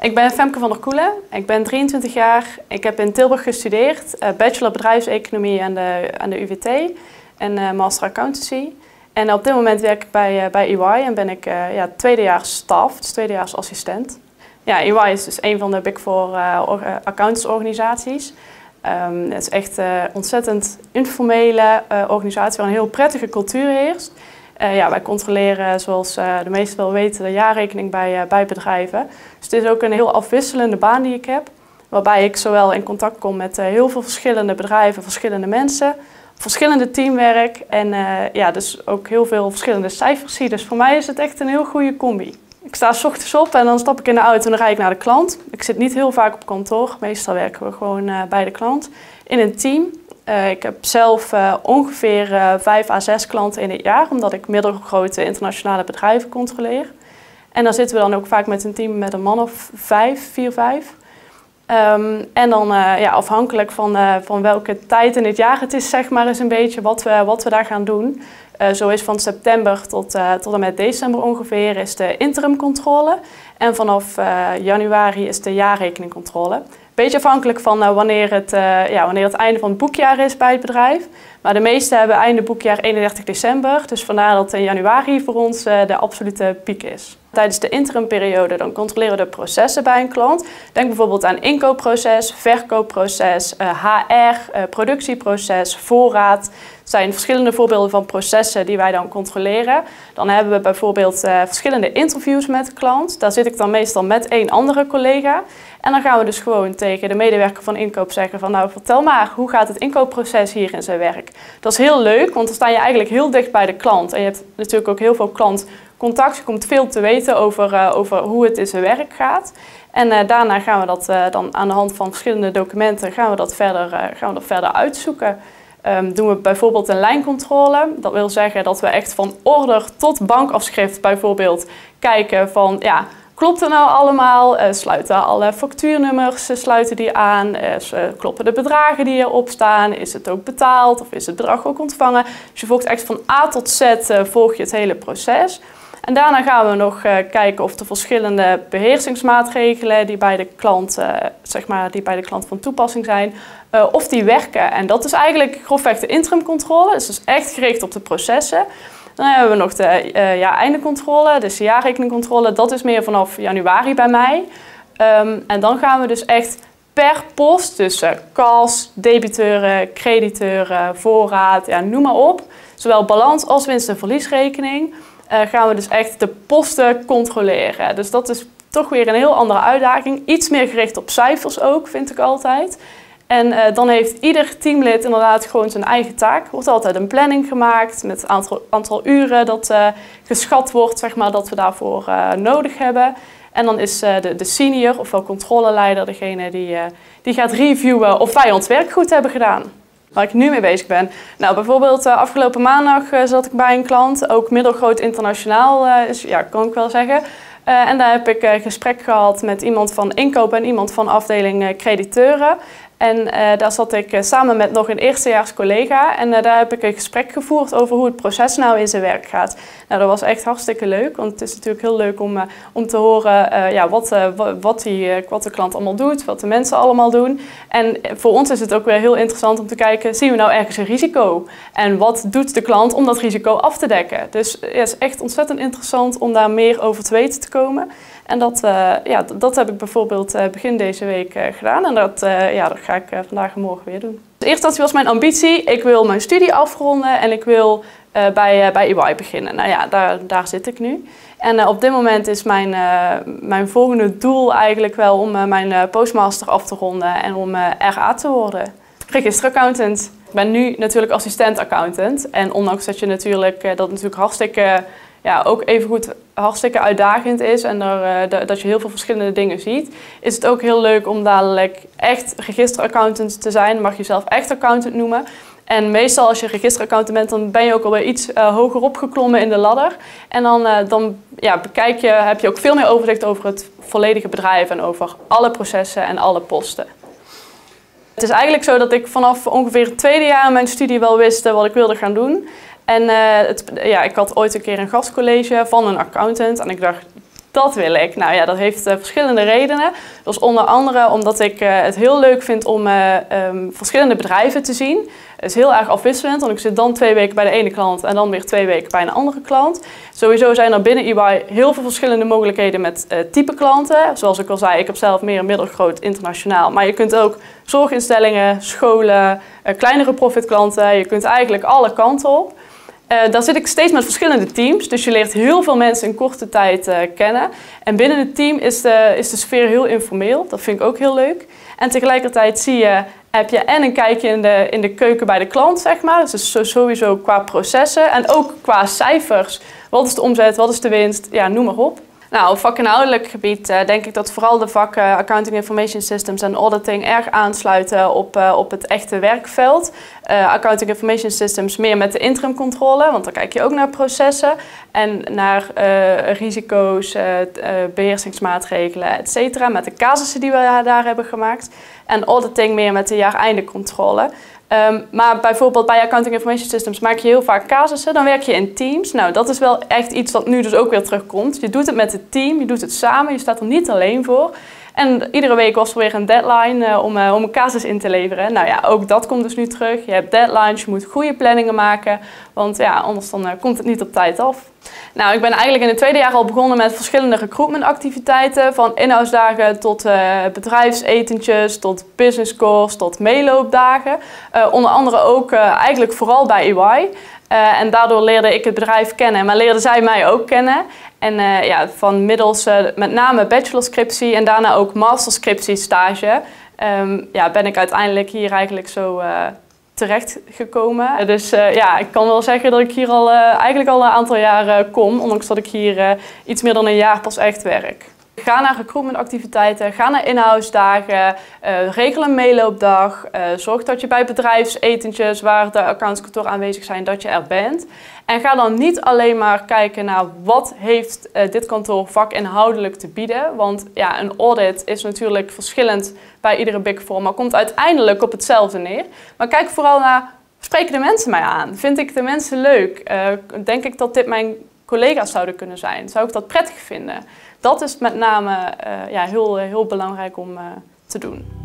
Ik ben Femke van der Koelen, ik ben 23 jaar. Ik heb in Tilburg gestudeerd, bachelor bedrijfseconomie aan de UWT en master accountancy. En op dit moment werk ik bij EY en ben ik tweedejaars staf, dus tweedejaars assistent. Ja, EY is dus een van de Big Four accountantsorganisaties. Het is echt een ontzettend informele organisatie waar een heel prettige cultuur heerst. Wij controleren, zoals de meesten wel weten, de jaarrekening bij bedrijven. Dus het is ook een heel afwisselende baan die ik heb. Waarbij ik zowel in contact kom met heel veel verschillende bedrijven, verschillende mensen, verschillende teamwerk en dus ook heel veel verschillende cijfers zie. Dus voor mij is het echt een heel goede combi. Ik sta 's ochtends op en dan stap ik in de auto en dan rijd ik naar de klant. Ik zit niet heel vaak op kantoor, meestal werken we gewoon bij de klant in een team. Ik heb zelf ongeveer 5 à 6 klanten in het jaar, omdat ik middelgrote internationale bedrijven controleer. En dan zitten we dan ook vaak met een team met een man of 4, 5. En dan afhankelijk van welke tijd in het jaar het is, zeg maar, is een beetje wat we daar gaan doen. Zo is van september tot en met december ongeveer is de interimcontrole. En vanaf januari is de jaarrekeningcontrole. Beetje afhankelijk van wanneer het einde van het boekjaar is bij het bedrijf. Maar de meeste hebben einde boekjaar 31 december. Dus vandaar dat in januari voor ons de absolute piek is. Tijdens de interimperiode dan controleren we de processen bij een klant. Denk bijvoorbeeld aan inkoopproces, verkoopproces, HR, productieproces, voorraad. Het zijn verschillende voorbeelden van processen die wij dan controleren. Dan hebben we bijvoorbeeld verschillende interviews met de klant. Daar zit ik dan meestal met 1 andere collega. En dan gaan we dus gewoon tegen de medewerker van inkoop zeggen van nou vertel maar, hoe gaat het inkoopproces hier in zijn werk? Dat is heel leuk, want dan sta je eigenlijk heel dicht bij de klant. En je hebt natuurlijk ook heel veel klantcontact. Je komt veel te weten over hoe het in zijn werk gaat. En daarna gaan we dat dan aan de hand van verschillende documenten gaan we dat verder uitzoeken. Doen we bijvoorbeeld een lijncontrole. Dat wil zeggen dat we echt van order tot bankafschrift bijvoorbeeld kijken van ja, klopt het nou allemaal? Sluiten alle factuurnummers sluiten die aan? Kloppen de bedragen die erop staan? Is het ook betaald of is het bedrag ook ontvangen? Dus je volgt echt van A tot Z volg je het hele proces. En daarna gaan we nog kijken of de verschillende beheersingsmaatregelen die bij de klant, van toepassing zijn, of die werken. En dat is eigenlijk grofweg de interimcontrole. Dus dat is echt gericht op de processen. Dan hebben we nog de eindecontrole, dus de jaarrekeningcontrole. Dat is meer vanaf januari bij mij. En dan gaan we dus echt per post, dus kas, debiteuren, crediteuren, voorraad, ja, noem maar op. Zowel balans als winst- en verliesrekening gaan we dus echt de posten controleren. Dus dat is toch weer een heel andere uitdaging. Iets meer gericht op cijfers ook, vind ik altijd. En dan heeft ieder teamlid inderdaad gewoon zijn eigen taak. Er wordt altijd een planning gemaakt met het aantal uren dat geschat wordt, zeg maar, dat we daarvoor nodig hebben. En dan is de senior, ofwel controleleider, degene die gaat reviewen of wij ons werk goed hebben gedaan. Waar ik nu mee bezig ben. Nou, bijvoorbeeld afgelopen maandag zat ik bij een klant, ook middelgroot internationaal, kan ik wel zeggen. En daar heb ik gesprek gehad met iemand van inkoop en iemand van afdeling crediteuren. En daar zat ik samen met nog een eerstejaars collega en daar heb ik een gesprek gevoerd over hoe het proces nou in zijn werk gaat. Nou, dat was echt hartstikke leuk, want het is natuurlijk heel leuk om te horen wat de klant allemaal doet, wat de mensen allemaal doen. En voor ons is het ook weer heel interessant om te kijken, zien we nou ergens een risico? En wat doet de klant om dat risico af te dekken? Dus het is echt ontzettend interessant om daar meer over te weten te komen. En dat heb ik bijvoorbeeld begin deze week gedaan en dat ga ik vandaag en morgen weer doen. In eerste instantie was mijn ambitie, ik wil mijn studie afronden en ik wil bij EY beginnen. Nou ja, daar zit ik nu. En op dit moment is mijn volgende doel eigenlijk wel om mijn postmaster af te ronden en om RA te worden. Registeraccountant. Ik ben nu natuurlijk assistent accountant en ondanks dat je natuurlijk ook evengoed hartstikke uitdagend is en dat je heel veel verschillende dingen ziet, is het ook heel leuk om dadelijk echt registeraccountant te zijn. Mag je jezelf echt accountant noemen. En meestal als je registeraccountant bent, dan ben je ook alweer iets hoger opgeklommen in de ladder. En dan heb je ook veel meer overzicht over het volledige bedrijf en over alle processen en alle posten. Het is eigenlijk zo dat ik vanaf ongeveer het tweede jaar in mijn studie wel wist wat ik wilde gaan doen. En ik had ooit een keer een gastcollege van een accountant en ik dacht, Dat wil ik. Nou ja, dat heeft verschillende redenen. Dat is onder andere omdat ik het heel leuk vind om verschillende bedrijven te zien. Het is heel erg afwisselend, want ik zit dan 2 weken bij de ene klant en dan weer 2 weken bij een andere klant. Sowieso zijn er binnen EY heel veel verschillende mogelijkheden met type klanten. Zoals ik al zei, ik heb zelf meer een middelgroot internationaal. Maar je kunt ook zorginstellingen, scholen, kleinere profitklanten. Je kunt eigenlijk alle kanten op. Daar zit ik steeds met verschillende teams, dus je leert heel veel mensen in korte tijd kennen. En binnen het team is de sfeer heel informeel, dat vind ik ook heel leuk. En tegelijkertijd heb je en een kijkje in de keuken bij de klant, zeg maar. Dus sowieso qua processen en ook qua cijfers. Wat is de omzet, wat is de winst, ja, noem maar op. Nou, op vakinhoudelijk gebied denk ik dat vooral de vakken Accounting Information Systems en Auditing erg aansluiten op het echte werkveld. Accounting Information Systems meer met de interimcontrole, want dan kijk je ook naar processen en naar risico's, beheersingsmaatregelen, etc. Met de casussen die we daar hebben gemaakt. En Auditing meer met de jaareindecontrole. Maar bijvoorbeeld bij Accounting Information Systems maak je heel vaak casussen, dan werk je in teams. Nou, dat is wel echt iets wat nu dus ook weer terugkomt. Je doet het met het team, je doet het samen, je staat er niet alleen voor. En iedere week was er weer een deadline om een casus in te leveren. Nou ja, ook dat komt dus nu terug. Je hebt deadlines, je moet goede planningen maken, want ja, anders dan komt het niet op tijd af. Nou, ik ben eigenlijk in het 2e jaar al begonnen met verschillende recruitmentactiviteiten. Van inhoudsdagen tot bedrijfsetentjes, tot business calls, tot meeloopdagen. Onder andere ook eigenlijk vooral bij EY. En daardoor leerde ik het bedrijf kennen, maar leerden zij mij ook kennen. En ja, van middels met name bachelorscriptie en daarna ook masterscriptie stage ja, ben ik uiteindelijk hier eigenlijk zo terecht gekomen. Dus ja, ik kan wel zeggen dat ik hier eigenlijk al een aantal jaar kom, ondanks dat ik hier iets meer dan een jaar pas echt werk. Ga naar recruitmentactiviteiten, ga naar inhoudsdagen, regel een meeloopdag. Zorg dat je bij bedrijfsetentjes waar de accountskantoren aanwezig zijn, dat je er bent. En ga dan niet alleen maar kijken naar wat heeft dit kantoor vakinhoudelijk te bieden. Want ja, een audit is natuurlijk verschillend bij iedere Big Four, maar komt uiteindelijk op hetzelfde neer. Maar kijk vooral naar, spreken de mensen mij aan? Vind ik de mensen leuk? Denk ik dat dit mijn collega's zouden kunnen zijn? Zou ik dat prettig vinden? Dat is met name ja, heel belangrijk om te doen.